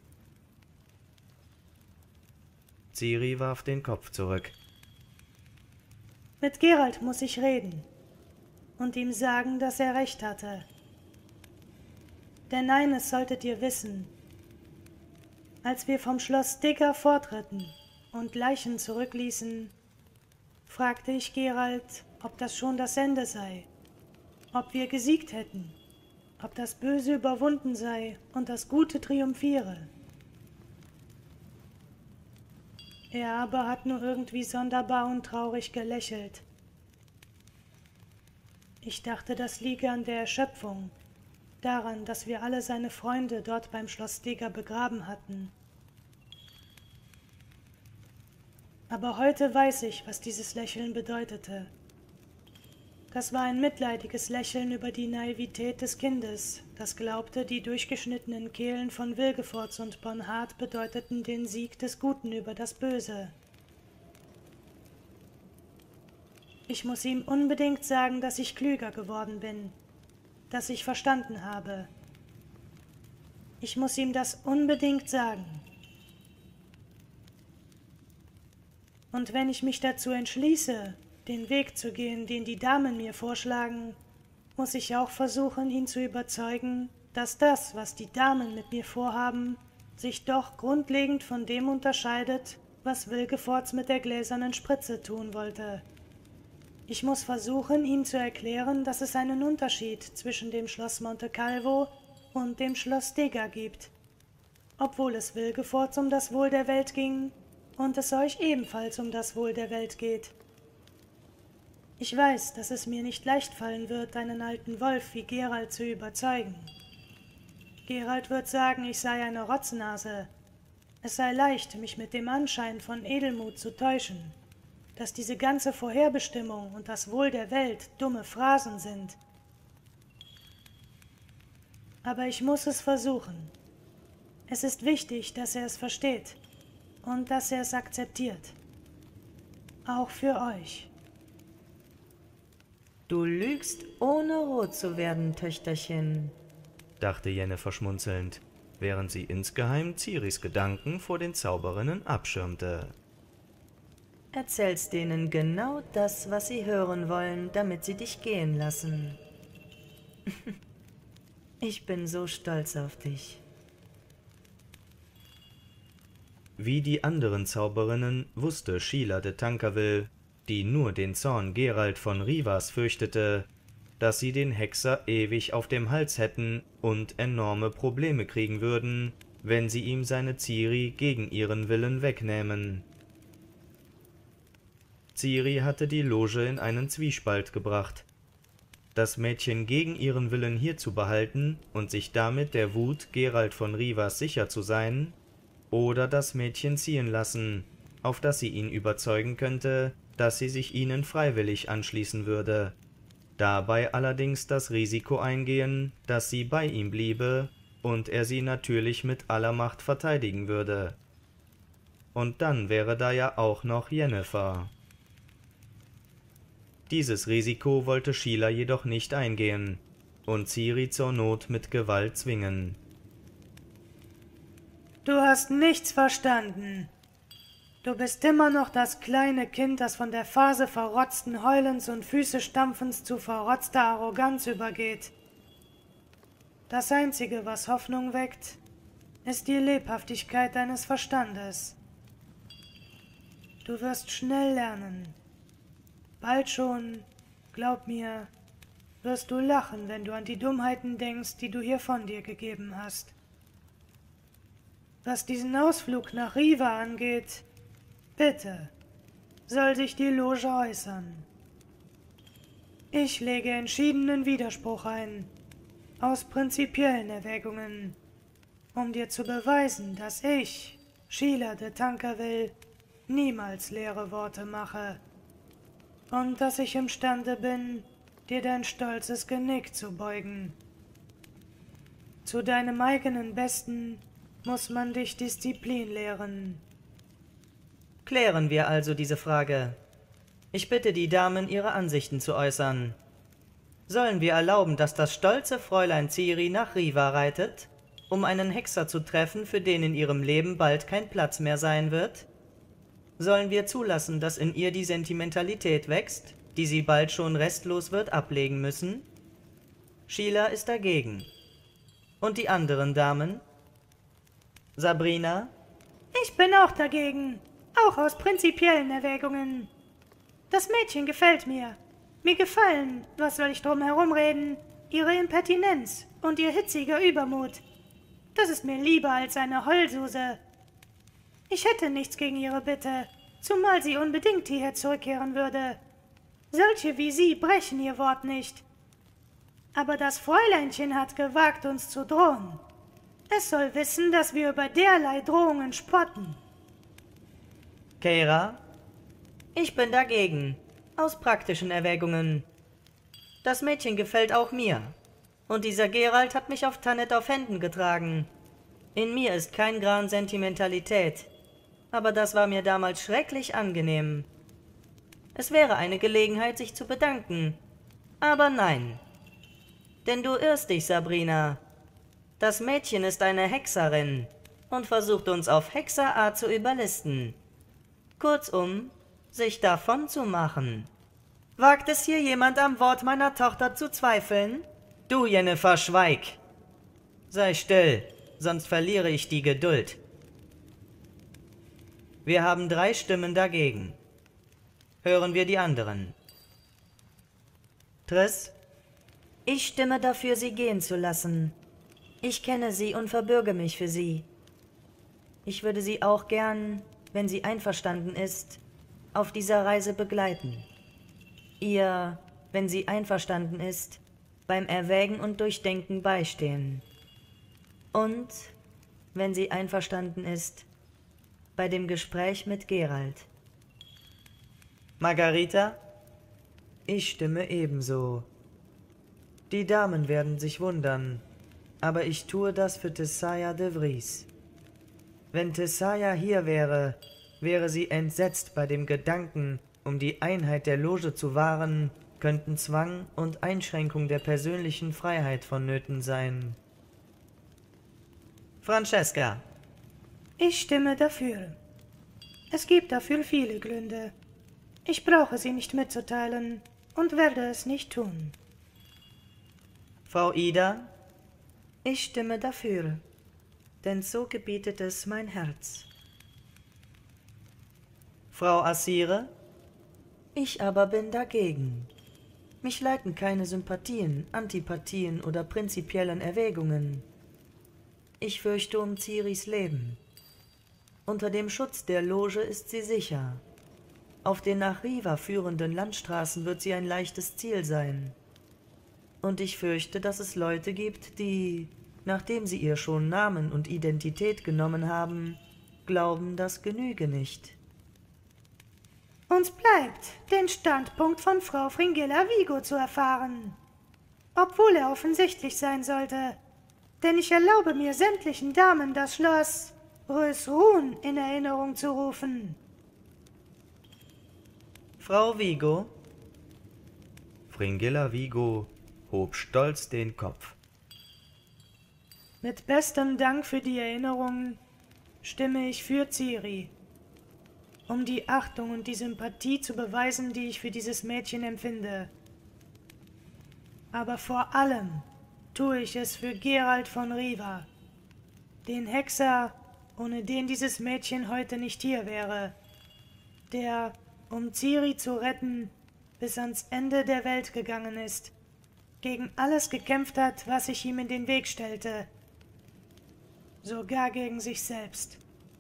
Ciri warf den Kopf zurück. Mit Geralt muss ich reden und ihm sagen, dass er recht hatte. Denn eines solltet ihr wissen. Als wir vom Schloss Digger fortritten und Leichen zurückließen, fragte ich Geralt, ob das schon das Ende sei, ob wir gesiegt hätten, ob das Böse überwunden sei und das Gute triumphiere. Er aber hat nur irgendwie sonderbar und traurig gelächelt. Ich dachte, das liege an der Erschöpfung, daran, dass wir alle seine Freunde dort beim Schloss Digger begraben hatten. Aber heute weiß ich, was dieses Lächeln bedeutete. Das war ein mitleidiges Lächeln über die Naivität des Kindes, das glaubte, die durchgeschnittenen Kehlen von Wilgefortz und Bonhart bedeuteten den Sieg des Guten über das Böse. Ich muss ihm unbedingt sagen, dass ich klüger geworden bin, dass ich verstanden habe. Ich muss ihm das unbedingt sagen. Und wenn ich mich dazu entschließe, den Weg zu gehen, den die Damen mir vorschlagen, muss ich auch versuchen, ihn zu überzeugen, dass das, was die Damen mit mir vorhaben, sich doch grundlegend von dem unterscheidet, was Wilgefortz mit der gläsernen Spritze tun wollte. Ich muss versuchen, ihm zu erklären, dass es einen Unterschied zwischen dem Schloss Monte Calvo und dem Schloss Digger gibt, obwohl es Wilgefortz um das Wohl der Welt ging und es euch ebenfalls um das Wohl der Welt geht. Ich weiß, dass es mir nicht leicht fallen wird, einen alten Wolf wie Geralt zu überzeugen. Geralt wird sagen, ich sei eine Rotznase. Es sei leicht, mich mit dem Anschein von Edelmut zu täuschen, dass diese ganze Vorherbestimmung und das Wohl der Welt dumme Phrasen sind. Aber ich muss es versuchen. Es ist wichtig, dass er es versteht und dass er es akzeptiert. Auch für euch. Du lügst, ohne rot zu werden, Töchterchen, dachte Yennefer schmunzelnd, während sie insgeheim Ciris Gedanken vor den Zauberinnen abschirmte. Erzählst denen genau das, was sie hören wollen, damit sie dich gehen lassen. Ich bin so stolz auf dich. Wie die anderen Zauberinnen wusste Sheila de Tancarville, die nur den Zorn Geralt von Rivas fürchtete, dass sie den Hexer ewig auf dem Hals hätten und enorme Probleme kriegen würden, wenn sie ihm seine Ciri gegen ihren Willen wegnähmen. Ciri hatte die Loge in einen Zwiespalt gebracht. Das Mädchen gegen ihren Willen hier zu behalten und sich damit der Wut Geralt von Rivas sicher zu sein, oder das Mädchen ziehen lassen, auf das sie ihn überzeugen könnte, dass sie sich ihnen freiwillig anschließen würde, dabei allerdings das Risiko eingehen, dass sie bei ihm bliebe und er sie natürlich mit aller Macht verteidigen würde. Und dann wäre da ja auch noch Yennefer. Dieses Risiko wollte Sheila jedoch nicht eingehen und Ciri zur Not mit Gewalt zwingen. Du hast nichts verstanden. Du bist immer noch das kleine Kind, das von der Phase verrotzten Heulens und Füßestampfens zu verrotzter Arroganz übergeht. Das Einzige, was Hoffnung weckt, ist die Lebhaftigkeit deines Verstandes. Du wirst schnell lernen. Bald schon, glaub mir, wirst du lachen, wenn du an die Dummheiten denkst, die du hier von dir gegeben hast. Was diesen Ausflug nach Riva angeht, bitte, soll sich die Loge äußern. Ich lege entschiedenen Widerspruch ein, aus prinzipiellen Erwägungen, um dir zu beweisen, dass ich, Sheila de Tancarville, niemals leere Worte mache und dass ich imstande bin, dir dein stolzes Genick zu beugen. Zu deinem eigenen Besten muss man dich Disziplin lehren. Klären wir also diese Frage. Ich bitte die Damen, ihre Ansichten zu äußern. Sollen wir erlauben, dass das stolze Fräulein Ciri nach Riva reitet, um einen Hexer zu treffen, für den in ihrem Leben bald kein Platz mehr sein wird? Sollen wir zulassen, dass in ihr die Sentimentalität wächst, die sie bald schon restlos wird ablegen müssen? Sheila ist dagegen. Und die anderen Damen? Sabrina? Ich bin auch dagegen, auch aus prinzipiellen Erwägungen. Das Mädchen gefällt mir. Mir gefallen, was soll ich drum herumreden, ihre Impertinenz und ihr hitziger Übermut. Das ist mir lieber als eine Heulsuse. Ich hätte nichts gegen ihre Bitte, zumal sie unbedingt hierher zurückkehren würde. Solche wie sie brechen ihr Wort nicht. Aber das Fräuleinchen hat gewagt, uns zu drohen. Es soll wissen, dass wir über derlei Drohungen spotten. Keira? Ich bin dagegen, aus praktischen Erwägungen. Das Mädchen gefällt auch mir. Und dieser Geralt hat mich auf Tannet auf Händen getragen. In mir ist kein Gran Sentimentalität. Aber das war mir damals schrecklich angenehm. Es wäre eine Gelegenheit, sich zu bedanken. Aber nein. Denn du irrst dich, Sabrina. Das Mädchen ist eine Hexerin und versucht uns auf Hexerart zu überlisten. Kurzum, sich davon zu machen. Wagt es hier jemand am Wort meiner Tochter zu zweifeln? Du, Yennefer, schweig! Sei still, sonst verliere ich die Geduld. Wir haben 3 Stimmen dagegen. Hören wir die anderen. Triss? Ich stimme dafür, sie gehen zu lassen. Ich kenne sie und verbürge mich für sie. Ich würde sie auch gern, wenn sie einverstanden ist, auf dieser Reise begleiten. Ihr, wenn sie einverstanden ist, beim Erwägen und Durchdenken beistehen. Und, wenn sie einverstanden ist, bei dem Gespräch mit Geralt. Margarita? Ich stimme ebenso. Die Damen werden sich wundern, aber ich tue das für Tissaia de Vries. Wenn Tissaia hier wäre, wäre sie entsetzt bei dem Gedanken, um die Einheit der Loge zu wahren, könnten Zwang und Einschränkung der persönlichen Freiheit vonnöten sein. Francesca. Ich stimme dafür. Es gibt dafür viele Gründe. Ich brauche sie nicht mitzuteilen und werde es nicht tun. Frau Ida? Ich stimme dafür, denn so gebietet es mein Herz. Frau Asire? Ich aber bin dagegen. Mich leiten keine Sympathien, Antipathien oder prinzipiellen Erwägungen. Ich fürchte um Ciris Leben. Unter dem Schutz der Loge ist sie sicher. Auf den nach Riva führenden Landstraßen wird sie ein leichtes Ziel sein. Und ich fürchte, dass es Leute gibt, die, nachdem sie ihr schon Namen und Identität genommen haben, glauben, das genüge nicht. Uns bleibt, den Standpunkt von Frau Fringilla Vigo zu erfahren. Obwohl er offensichtlich sein sollte. Denn ich erlaube mir sämtlichen Damen das Schloss Rösruhn in Erinnerung zu rufen. Frau Vigo? Fringilla Vigo hob stolz den Kopf. Mit bestem Dank für die Erinnerung stimme ich für Ciri. Um die Achtung und die Sympathie zu beweisen, die ich für dieses Mädchen empfinde. Aber vor allem tue ich es für Geralt von Riva, den Hexer, ohne den dieses Mädchen heute nicht hier wäre, der, um Ciri zu retten, bis ans Ende der Welt gegangen ist, gegen alles gekämpft hat, was sich ihm in den Weg stellte, sogar gegen sich selbst.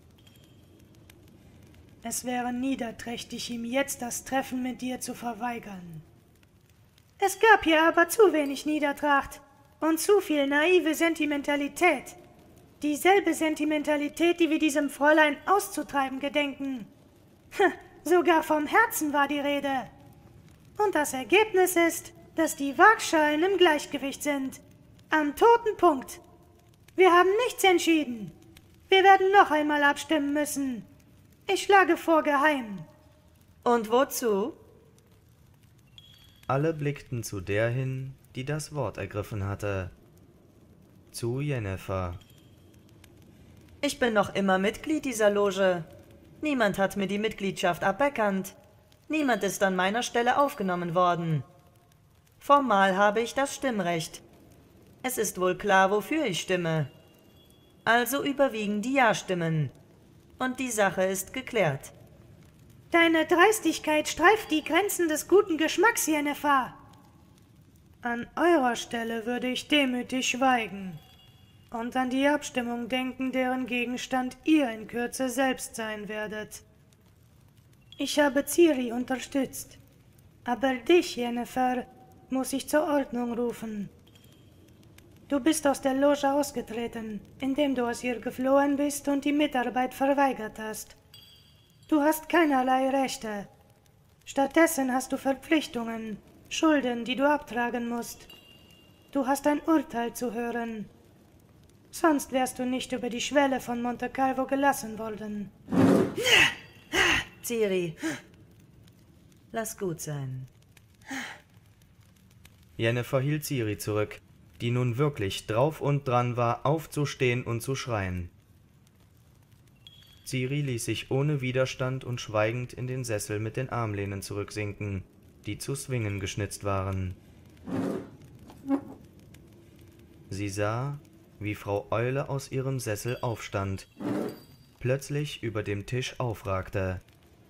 Es wäre niederträchtig, ihm jetzt das Treffen mit dir zu verweigern. Es gab hier aber zu wenig Niedertracht und zu viel naive Sentimentalität. Dieselbe Sentimentalität, die wir diesem Fräulein auszutreiben gedenken. Sogar vom Herzen war die Rede. Und das Ergebnis ist, dass die Waagschalen im Gleichgewicht sind. Am toten Punkt. Wir haben nichts entschieden. Wir werden noch einmal abstimmen müssen. Ich schlage vor geheim. Und wozu? Alle blickten zu der hin, die das Wort ergriffen hatte. Zu Yennefer. Ich bin noch immer Mitglied dieser Loge. Niemand hat mir die Mitgliedschaft aberkannt. Niemand ist an meiner Stelle aufgenommen worden. Formal habe ich das Stimmrecht. Es ist wohl klar, wofür ich stimme. Also überwiegen die Ja-Stimmen. Und die Sache ist geklärt. Deine Dreistigkeit streift die Grenzen des guten Geschmacks, Yennefer. An eurer Stelle würde ich demütig schweigen und an die Abstimmung denken, deren Gegenstand ihr in Kürze selbst sein werdet. Ich habe Ciri unterstützt, aber dich, Yennefer, muss ich zur Ordnung rufen. Du bist aus der Loge ausgetreten, indem du aus ihr geflohen bist und die Mitarbeit verweigert hast. Du hast keinerlei Rechte. Stattdessen hast du Verpflichtungen, Schulden, die du abtragen musst. Du hast ein Urteil zu hören. Sonst wärst du nicht über die Schwelle von Monte Calvo gelassen worden. Ciri, lass gut sein. Yennefer hielt Ciri zurück, die nun wirklich drauf und dran war, aufzustehen und zu schreien. Ciri ließ sich ohne Widerstand und schweigend in den Sessel mit den Armlehnen zurücksinken, die zu Swingen geschnitzt waren. Sie sah, wie Frau Eule aus ihrem Sessel aufstand, plötzlich über dem Tisch aufragte.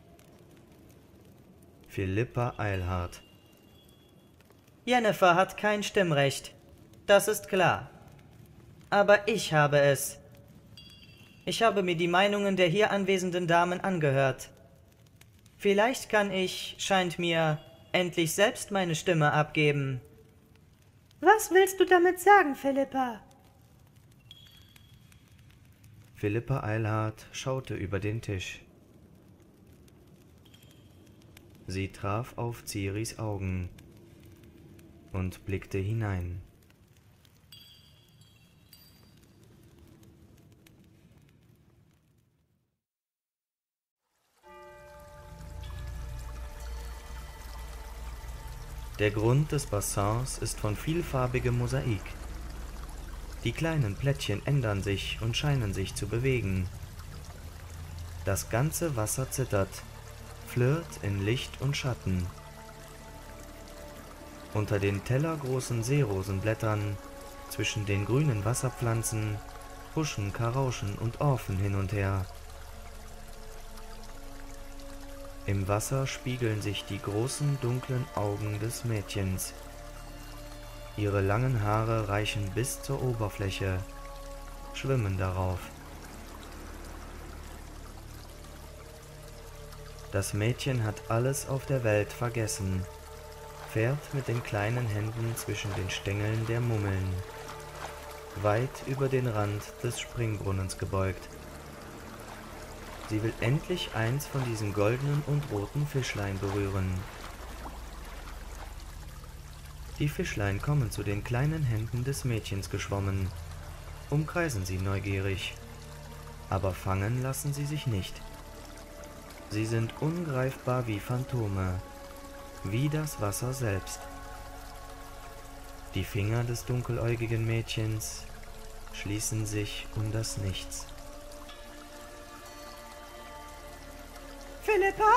Philippa Eilhart. Yennefer hat kein Stimmrecht. Das ist klar. Aber ich habe es. Ich habe mir die Meinungen der hier anwesenden Damen angehört. Vielleicht kann ich, scheint mir, endlich selbst meine Stimme abgeben. Was willst du damit sagen, Philippa? Philippa Eilhart schaute über den Tisch. Sie traf auf Ciris Augen und blickte hinein. Der Grund des Bassins ist von vielfarbigem Mosaik. Die kleinen Plättchen ändern sich und scheinen sich zu bewegen. Das ganze Wasser zittert, flirrt in Licht und Schatten. Unter den tellergroßen Seerosenblättern, zwischen den grünen Wasserpflanzen, huschen Karauschen und Orphen hin und her. Im Wasser spiegeln sich die großen dunklen Augen des Mädchens. Ihre langen Haare reichen bis zur Oberfläche, schwimmen darauf. Das Mädchen hat alles auf der Welt vergessen, fährt mit den kleinen Händen zwischen den Stängeln der Mummeln, weit über den Rand des Springbrunnens gebeugt. Sie will endlich eins von diesen goldenen und roten Fischlein berühren. Die Fischlein kommen zu den kleinen Händen des Mädchens geschwommen, umkreisen sie neugierig, aber fangen lassen sie sich nicht. Sie sind ungreifbar wie Phantome, wie das Wasser selbst. Die Finger des dunkeläugigen Mädchens schließen sich um das Nichts. Philippa?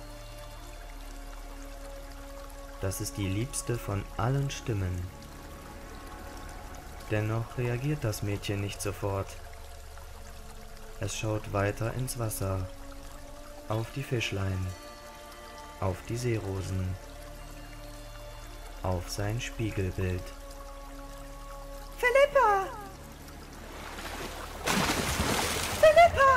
Das ist die liebste von allen Stimmen. Dennoch reagiert das Mädchen nicht sofort. Es schaut weiter ins Wasser, auf die Fischlein, auf die Seerosen, auf sein Spiegelbild. Philippa! Philippa!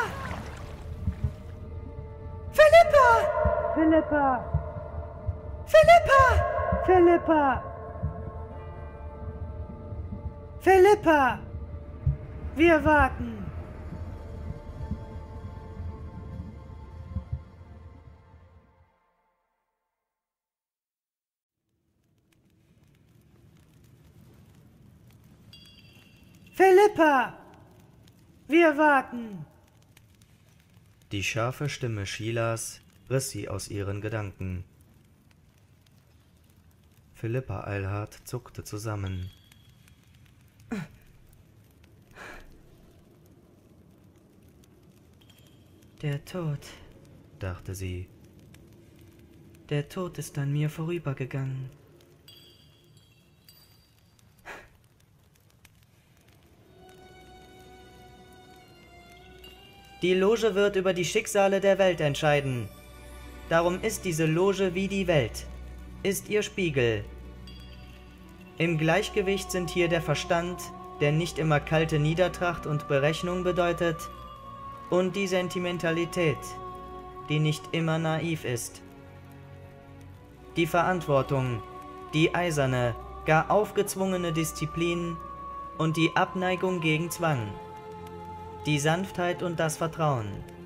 Philippa! Philippa! Philippa! Philippa! Philippa! Wir warten. Philippa! Wir warten. Die scharfe Stimme Sheilas riss sie aus ihren Gedanken. Philippa Eilhart zuckte zusammen. Der Tod, Dachte sie. der Tod ist an mir vorübergegangen. Die Loge wird über die Schicksale der Welt entscheiden. Darum ist diese Loge wie die Welt, ist ihr Spiegel. Im Gleichgewicht sind hier der Verstand, der nicht immer kalte Niedertracht und Berechnung bedeutet, und die Sentimentalität, die nicht immer naiv ist. Die Verantwortung, die eiserne, gar aufgezwungene Disziplin und die Abneigung gegen Zwang. Die Sanftheit und das Vertrauen.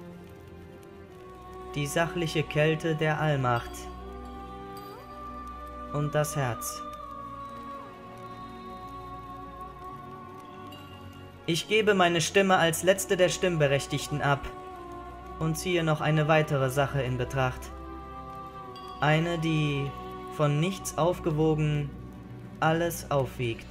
Die sachliche Kälte der Allmacht. Und das Herz. Ich gebe meine Stimme als letzte der Stimmberechtigten ab und ziehe noch eine weitere Sache in Betracht. Eine, die von nichts aufgewogen alles aufwiegt.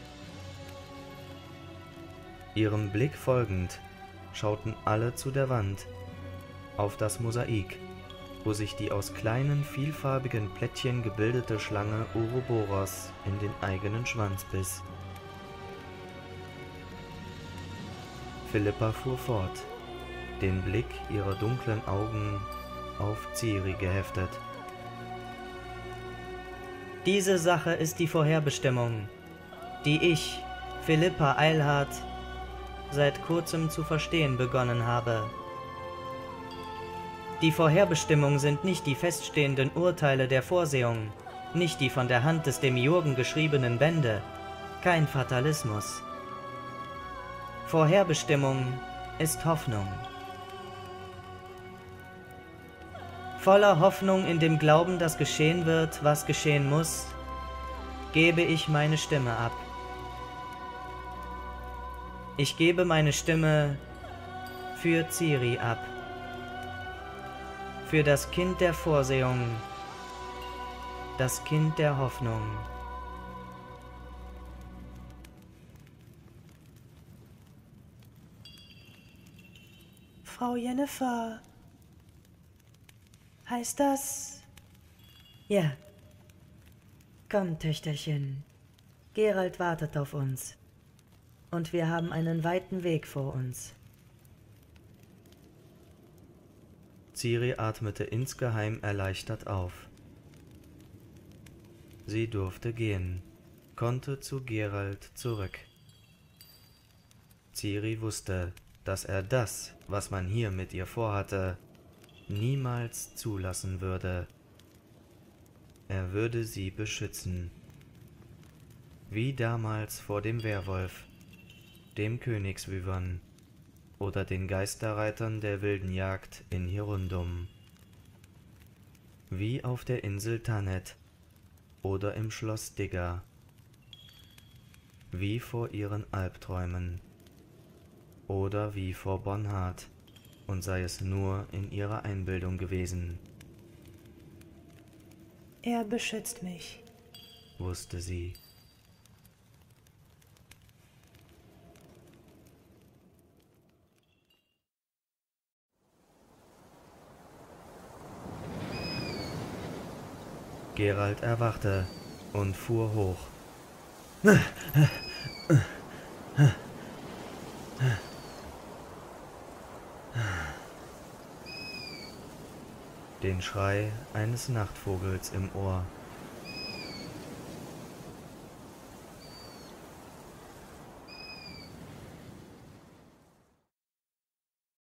Ihrem Blick folgend schauten alle zu der Wand, auf das Mosaik, wo sich die aus kleinen, vielfarbigen Plättchen gebildete Schlange Ouroboros in den eigenen Schwanz biss. Philippa fuhr fort, den Blick ihrer dunklen Augen auf Ciri geheftet. Diese Sache ist die Vorherbestimmung, die ich, Philippa Eilhart, seit kurzem zu verstehen begonnen habe. Die Vorherbestimmung sind nicht die feststehenden Urteile der Vorsehung, nicht die von der Hand des Demiurgen geschriebenen Bände, kein Fatalismus. Vorherbestimmung ist Hoffnung. Voller Hoffnung in dem Glauben, dass geschehen wird, was geschehen muss, gebe ich meine Stimme ab. Ich gebe meine Stimme für Ciri ab. Für das Kind der Vorsehung, das Kind der Hoffnung. Frau Jennifer, heißt das? Ja. Komm, Töchterchen. Gerald wartet auf uns. Und wir haben einen weiten Weg vor uns. Ciri atmete insgeheim erleichtert auf. Sie durfte gehen, konnte zu Geralt zurück. Ciri wusste, dass er das, was man hier mit ihr vorhatte, niemals zulassen würde. Er würde sie beschützen. Wie damals vor dem Werwolf, dem Königswyvern oder den Geisterreitern der wilden Jagd in Hirundum. Wie auf der Insel Thanet oder im Schloss Digga. Wie vor ihren Albträumen. Oder wie vor Bonhart, und sei es nur in ihrer Einbildung gewesen. Er beschützt mich, Wusste sie. Geralt erwachte und fuhr hoch. Den Schrei eines Nachtvogels im Ohr.